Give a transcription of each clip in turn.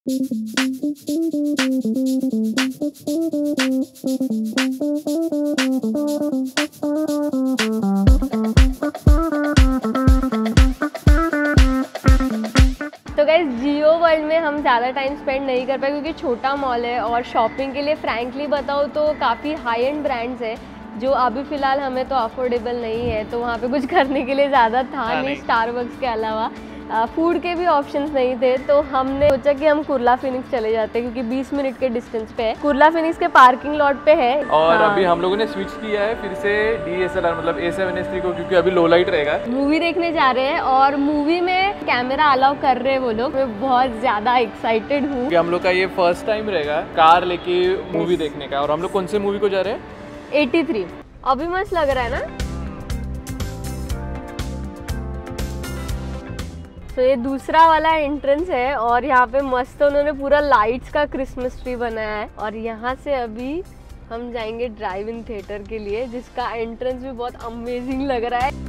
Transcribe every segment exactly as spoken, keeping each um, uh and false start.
तो गाइस जियो वर्ल्ड में हम ज़्यादा टाइम स्पेंड नहीं कर पाए क्योंकि छोटा मॉल है और शॉपिंग के लिए फ्रैंकली बताओ तो काफ़ी हाई एंड ब्रांड्स है जो अभी फ़िलहाल हमें तो अफोर्डेबल नहीं है, तो वहाँ पे कुछ करने के लिए ज़्यादा था नहीं, नहीं। स्टारबक्स के अलावा फूड के भी ऑप्शंस नहीं थे, तो हमने सोचा कि हम कुर्ला फिनिक्स चले जाते हैं क्योंकि बीस मिनट के डिस्टेंस पे है। कुर्ला फिनिक्स के पार्किंग लॉट पे है और हाँ। अभी हम लोगों ने स्विच किया है फिर से डी एस एल आर मतलब ए सेवन एस थ्री को, क्योंकि अभी लो लाइट रहेगा। मूवी देखने जा रहे हैं और मूवी में कैमरा अलाउ कर रहे हैं वो लोग। मैं बहुत ज़्यादा एक्साइटेड हूँ। हम लोग का ये फर्स्ट टाइम रहेगा कार लेके मूवी देखने का। और हम लोग कौन से मूवी को जा रहे हैं? तिरासी। अभी मस्त लग रहा है ना। तो ये दूसरा वाला एंट्रेंस है और यहाँ पे मस्त उन्होंने पूरा लाइट्स का क्रिसमस ट्री बनाया है। और यहाँ से अभी हम जाएंगे ड्राइव इन थिएटर के लिए, जिसका एंट्रेंस भी बहुत अमेजिंग लग रहा है।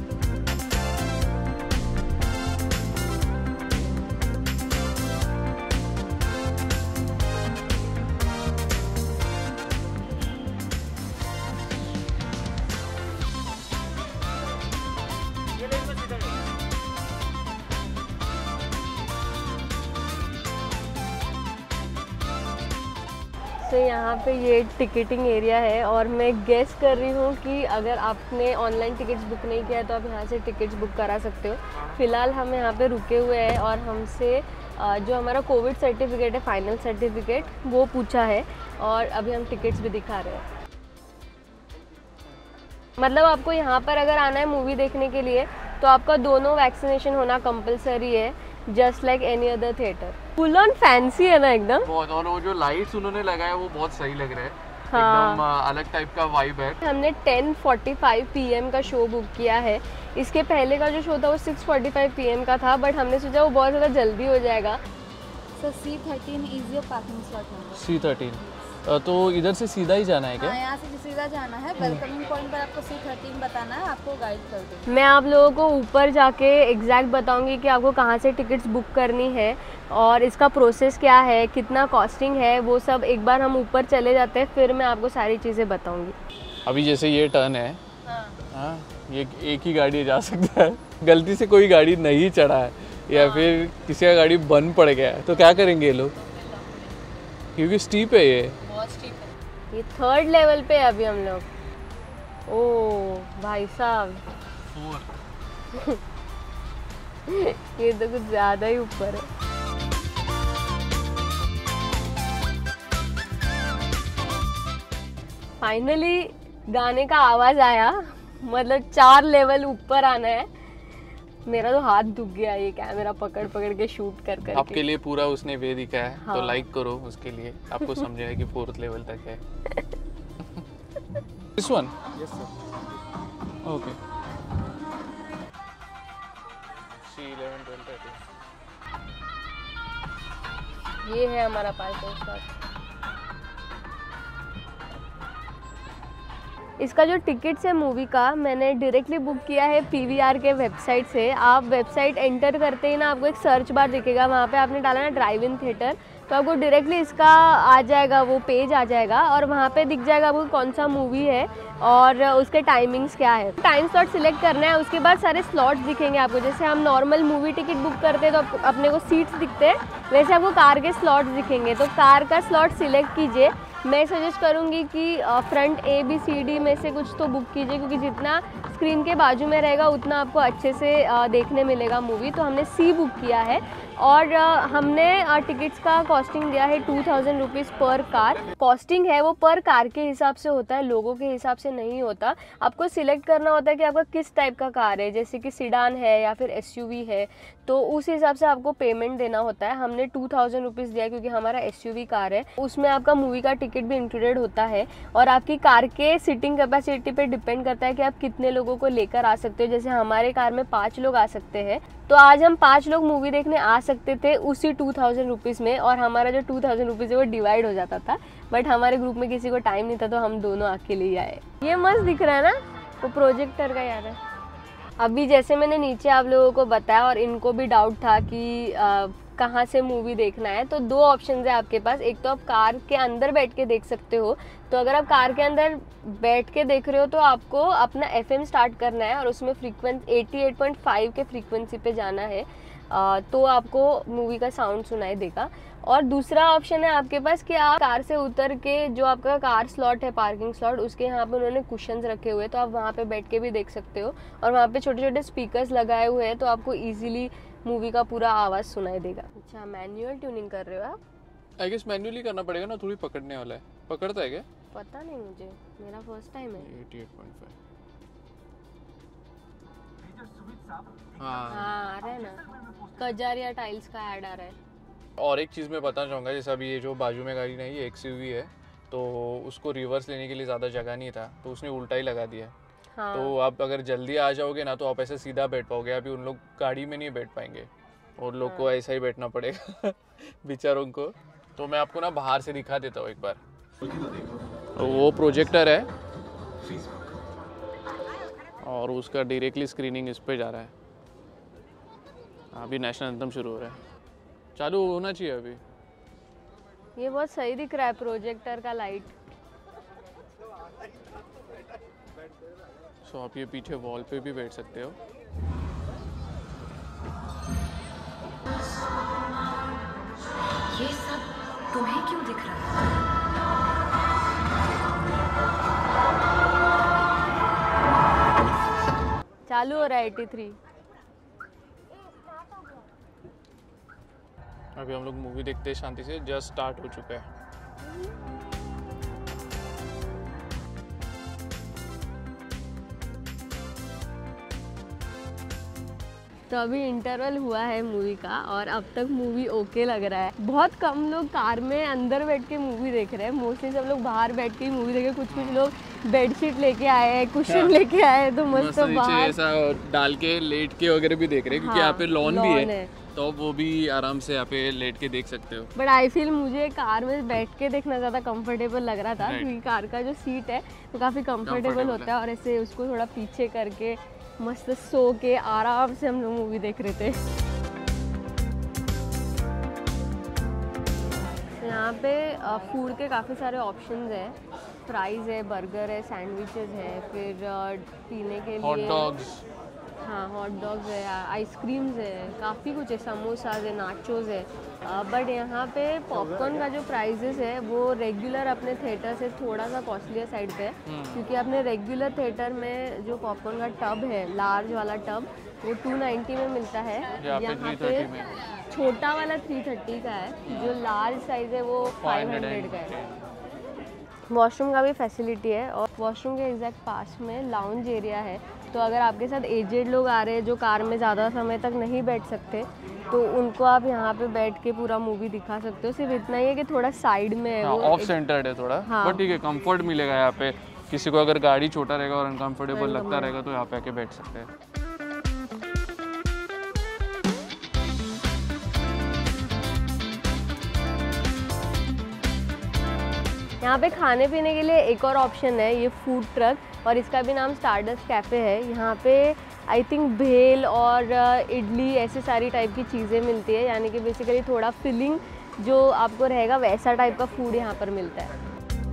तो यहाँ पे ये टिकटिंग एरिया है और मैं गेस कर रही हूँ कि अगर आपने ऑनलाइन टिकट्स बुक नहीं किया है तो आप यहाँ से टिकट्स बुक करा सकते हो। फ़िलहाल हम यहाँ पे रुके हुए हैं और हमसे जो हमारा कोविड सर्टिफिकेट है, फाइनल सर्टिफिकेट, वो पूछा है और अभी हम टिकट्स भी दिखा रहे हैं। मतलब आपको यहाँ पर अगर आना है मूवी देखने के लिए तो आपका दोनों वैक्सीनेशन होना कंपलसरी है, just like any other theatre. Full on fancy है ना एकदम बहुत। और वो जो लाइट्स उन्होंने लगाया वो बहुत सही लग रहा है। हाँ। एकदम अलग टाइप का वाइब है। हमने ten forty five P M का शो बुक किया है। इसके पहले का जो शो था वो six forty five P M का था, बट हमने सोचा वो बहुत ज़्यादा जल्दी हो जाएगा। Sir C thirteen is your parking slot number. C thirteen तो इधर से सीधा ही जाना है क्या? हाँ, यहाँ से सीधा जाना है। वेलकमिंग पॉइंट पर आपको सी थर्टीन बताना है, आपको गाइड कर देंगे। मैं आप लोगों को ऊपर जाके एग्जैक्ट बताऊंगी कि आपको कहाँ से टिकट्स बुक करनी है और इसका प्रोसेस क्या है, कितना कॉस्टिंग है, वो सब एक बार हम ऊपर चले जाते हैं फिर मैं आपको सारी चीज़ें बताऊंगी। अभी जैसे ये टर्न है, हाँ, हाँ ये एक ही गाड़ी जा सकता है। गलती से कोई गाड़ी नहीं चढ़ा है या हाँ। फिर किसी का गाड़ी बंद पड़ गया है तो क्या करेंगे ये लोग? क्योंकि स्टीप है, ये बहुत स्टीप है। ये थर्ड लेवल पे है अभी हम लोग। ओ भाई साहब ये तो कुछ ज़्यादा ही ऊपर है। फाइनली गाने का आवाज़ आया, मतलब चार लेवल ऊपर आना है। मेरा तो हाथ दुख गया ये कैमरा पकड़ पकड़ के शूट कर कर। आपके लिए पूरा उसने वे दिखा है। हाँ। तो लाइक करो उसके लिए, आपको समझाएगा कि फोर्थ लेवल तक है। This one? Yes sir. Okay. C eleven twelve thirteen ये है हमारा पार्किंग स्लॉट। इसका जो टिकट्स है मूवी का मैंने डायरेक्टली बुक किया है पी वी आर के वेबसाइट से। आप वेबसाइट एंटर करते ही ना आपको एक सर्च बार दिखेगा, वहाँ पे आपने डाला ना ड्राइव इन थिएटर, तो आपको डायरेक्टली इसका आ जाएगा, वो पेज आ जाएगा और वहाँ पे दिख जाएगा आपको कौन सा मूवी है और उसके टाइमिंग्स क्या है। टाइम स्लॉट सिलेक्ट करना है, उसके बाद सारे स्लॉट्स दिखेंगे आपको। जैसे हम नॉर्मल मूवी टिकट बुक करते हैं तो अपने को सीट्स दिखते हैं, वैसे आपको कार के स्लॉट्स दिखेंगे। तो कार का स्लॉट सिलेक्ट कीजिए। मैं सजेस्ट करूँगी कि front A B C D में से कुछ तो बुक कीजिए, क्योंकि जितना स्क्रीन के बाजू में रहेगा उतना आपको अच्छे से देखने मिलेगा मूवी। तो हमने सी बुक किया है और हमने टिकट्स का कॉस्टिंग दिया है टू थाउजेंड रुपीज़ पर कार। कॉस्टिंग है वो पर कार के हिसाब से होता है, लोगों के हिसाब से नहीं होता। आपको सिलेक्ट करना होता है कि आपका किस टाइप का कार है, जैसे कि सीडान है या फिर एस यू वी है, तो उस हिसाब से आपको पेमेंट देना होता है। हमने टू थाउजेंड रुपीज़ दिया क्योंकि हमारा एस यू वी कार है, उसमें आपका मूवी का टिकट भी इंक्लूडेड होता है और आपकी कार के सीटिंग कैपेसिटी पे डिपेंड करता है कि आप कितने लोगों को लेकर आ सकते हो। जैसे हमारे कार में पाँच लोग आ सकते हैं, तो आज हम पाँच लोग मूवी देखने आ सकते थे उसी टू थाउजेंड रुपीज़ में, और हमारा जो टू थाउजेंड रुपीज़ है वो डिवाइड हो जाता था। बट हमारे ग्रुप में किसी को टाइम नहीं था तो हम दोनों अकेले ही आए। ये मस्त दिख रहा है ना, वो प्रोजेक्टर का यार है। अभी जैसे मैंने नीचे आप लोगों को बताया और इनको भी डाउट था कि आ, कहाँ से मूवी देखना है, तो दो ऑप्शन है आपके पास। एक तो आप कार के अंदर बैठ के देख सकते हो, तो अगर आप कार के अंदर बैठ के देख रहे हो तो आपको अपना एफएम स्टार्ट करना है और उसमें फ्रीक्वेंसी अठासी पॉइंट पाँच के फ्रीक्वेंसी पे जाना है, आ, तो आपको मूवी का साउंड सुनाई देगा। और दूसरा ऑप्शन है आपके पास कि आप कार से उतर के जो आपका कार स्लॉट है, पार्किंग स्लॉट, उसके यहाँ पे उन्होंने कुशन्स रखे हुए हैं, तो आप वहाँ पे बैठ के भी देख सकते हो। और वहाँ पे छोटे छोटे स्पीकर्स लगाए हुए हैं, तो आपको इजीली मूवी का पूरा आवाज़ सुनाई देगा। अच्छा, मैनुअल ट्यूनिंग कर रहे हो आप? आई गेस मैन्युअली करना पड़ेगा ना, थोड़ी पकड़ने वाला है। पकड़ता है क्या? पता नहीं मुझे, मेरा फर्स्ट टाइम है। अठासी पॉइंट पाँच। हाँ हाँ, आ रहा है ना, कजारिया टाइल्स का ऐड आ रहा है। और एक चीज़ मैं बताना चाहूँगा, जैसे अभी ये जो बाजू में गाड़ी नहीं, ये एक्सयूवी है, तो उसको रिवर्स लेने के लिए ज़्यादा जगह नहीं था, तो उसने उल्टा ही लगा दिया। हाँ। तो आप अगर जल्दी आ जाओगे ना, तो आप ऐसे सीधा बैठ पाओगे। अभी उन लोग गाड़ी में नहीं बैठ पाएंगे, और लोग को ऐसा ही बैठना पड़ेगा बेचारों को। तो मैं आपको ना बाहर से दिखा देता हूँ एक बार। तो वो प्रोजेक्टर है और उसका डायरेक्टली स्क्रीनिंग इस पे जा रहा है। अभी नेशनल एंथम शुरू हो रहा है, चालू होना चाहिए अभी। ये बहुत सही दिख रहा है प्रोजेक्टर का लाइट। सो आप ये पीछे वॉल पे भी बैठ सकते हो। ये सब तुम्हें क्यों दिख रहा है? चालू हो रहा है तिरासी। अभी हम लोग मूवी देखते हैं शांति से, जस्ट स्टार्ट हो चुका है। तो अभी इंटरवल हुआ है मूवी का और अब तक मूवी ओके लग रहा है। बहुत कम लोग कार में अंदर बैठ के मूवी देख रहे हैं, मोस्टली सब लोग बाहर बैठ के मूवी देखे। कुछ कुछ लोग बेडशीट लेके आए हैं, कुशन लेके आए हैं, तो मस्त नीचे बाहर ऐसा डाल के लेट के वगैरह भी देख रहे हैं, क्योंकि हाँ, यहाँ पे लॉन भी लॉन है, है। तो वो भी आराम से यहाँ पे लेट के देख सकते हो। बट आई फील मुझे कार में बैठ के देखना ज़्यादा कंफर्टेबल लग रहा था, Right. क्योंकि कार का जो सीट है वो काफ़ी कंफर्टेबल Comfortable होता है और ऐसे उसको थोड़ा पीछे करके मस्त सो के आराम से हम लोग मूवी देख रहे थे। यहाँ पे फूड के काफ़ी सारे ऑप्शंस हैं, फ्राइज़ है, बर्गर है, सैंडविचेस है, फिर अ, पीने के हॉट लिए डॉग्स, हाँ हॉट डॉग्स है, आइसक्रीम्स है, काफ़ी कुछ है, समोसाज है, नाचोज है। बट यहाँ पे पॉपकॉर्न का जो प्राइजेस है वो रेगुलर अपने थिएटर से थोड़ा सा कॉस्टलियर साइड पे है, क्योंकि अपने रेगुलर थिएटर में जो पॉपकॉर्न का टब है, लार्ज वाला टब, वो टू नाइन्टी में मिलता है। यहाँ पे यहाँ थ्री पे थर्टी में। छोटा वाला थ्री थर्टी का है, जो लार्ज साइज़ है वो फाइव हंड्रेड का है। वॉशरूम का भी फैसिलिटी है और वॉशरूम के एग्जैक्ट पास में लाउंज एरिया है, तो अगर आपके साथ एजेड लोग आ रहे हैं जो कार में ज़्यादा समय तक नहीं बैठ सकते, तो उनको आप यहाँ पे बैठ के पूरा मूवी दिखा सकते हो। सिर्फ इतना ही है कि थोड़ा साइड में है, वो ऑफ सेंटर्ड है थोड़ा, हाँ। बट ठीक है, कंफर्ट मिलेगा यहाँ पे। किसी को अगर गाड़ी छोटा रहेगा और अनकंफर्टेबल लगता रहेगा तो यहाँ पे आके बैठ सकते हैं। यहाँ पे खाने पीने के लिए एक और ऑप्शन है, ये फूड ट्रक, और इसका भी नाम स्टारडस्ट कैफ़े है। यहाँ पे आई थिंक भेल और इडली ऐसे सारी टाइप की चीज़ें मिलती है, यानी कि बेसिकली थोड़ा फिलिंग जो आपको रहेगा वैसा टाइप का फूड यहाँ पर मिलता है।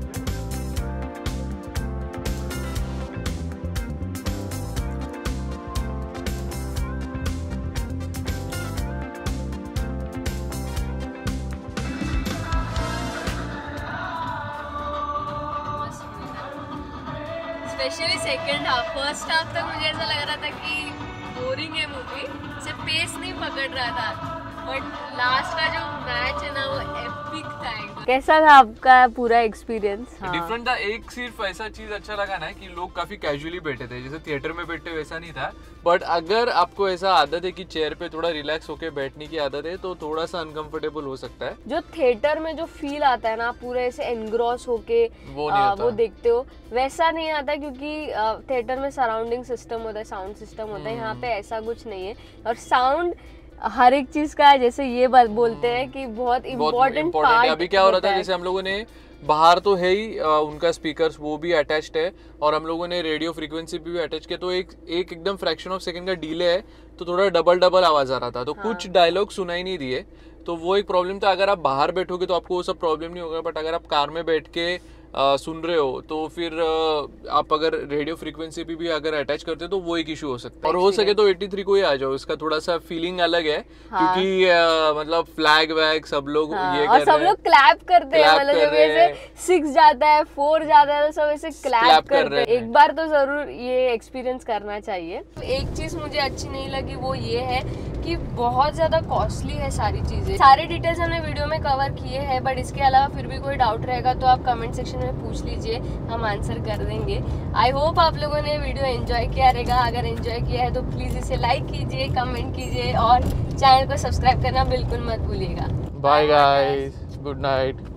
Specially second half, first half तक मुझे ऐसा लग रहा था कि बोरिंग है मूवी, से पेस नहीं पकड़ रहा था, बट लास्ट का जो मैच है ना वो एपिक था। कैसा था आपका पूरा एक्सपीरियंस? डिफरेंट था। एक सिर्फ ऐसा चीज अच्छा लगा ना कि लोग काफी कैजुअली बैठे थे, जैसे थिएटर में बैठे वैसा नहीं था। बट अगर आपको ऐसा आदत है कि चेयर पे थोड़ा रिलैक्स होके बैठने की आदत है, तो थोड़ा सा अनकंफर्टेबल हो सकता है। जो थिएटर में जो फील आता है ना, पूरे ऐसे एनग्रॉस होके वो आ, नहीं आता। वो देखते हो, वैसा नहीं आता, क्योंकि थिएटर में सराउंडिंग सिस्टम होता है, साउंड सिस्टम होता है, यहाँ पे ऐसा कुछ नहीं है। और साउंड हर एक चीज का जैसे ये बात बोलते हैं कि बहुत इम्पोर्टेंट पार्ट है। अभी क्या हो रहा था, जैसे हम लोगों ने बाहर तो है ही आ, उनका स्पीकर्स वो भी अटैच्ड है, और हम लोगों ने रेडियो फ्रीक्वेंसी भी अटैच किया, तो एक एक एकदम फ्रैक्शन ऑफ सेकंड का डिले है, तो थोड़ा डबल डबल आवाज आ रहा था, तो हाँ। कुछ डायलॉग सुनाई नहीं दिए, तो वो एक प्रॉब्लम था। अगर आप बाहर बैठोगे तो आपको वो सब प्रॉब्लम नहीं होगा, बट अगर आप कार में बैठ के आ, सुन रहे हो तो फिर आ, आप अगर रेडियो फ्रीक्वेंसी पे भी अगर अटैच करते हो तो वो एक इशू हो सकता है। और हो सके तो तिरासी को ही आ जाओ, इसका थोड़ा सा फीलिंग अलग है। हाँ। क्योंकि आ, मतलब फ्लैग वैग सब लोग हाँ। ये और सब लोग क्लैप करते हैं, मतलब जब ऐसे सिक्स जाता है फोर जाता है तो सब ऐसे क्लैप करते हैं। एक बार तो जरूर ये एक्सपीरियंस करना चाहिए। एक चीज मुझे अच्छी नहीं लगी वो ये है कि बहुत ज़्यादा कॉस्टली है सारी चीज़ें। सारे डिटेल्स हमने वीडियो में कवर किए हैं, बट इसके अलावा फिर भी कोई डाउट रहेगा तो आप कमेंट सेक्शन में पूछ लीजिए, हम आंसर कर देंगे। आई होप आप लोगों ने वीडियो एंजॉय किया रहेगा। अगर एंजॉय किया है तो प्लीज़ इसे लाइक कीजिए, कमेंट कीजिए और चैनल को सब्सक्राइब करना बिल्कुल मत भूलिएगा। Bye guys, good night.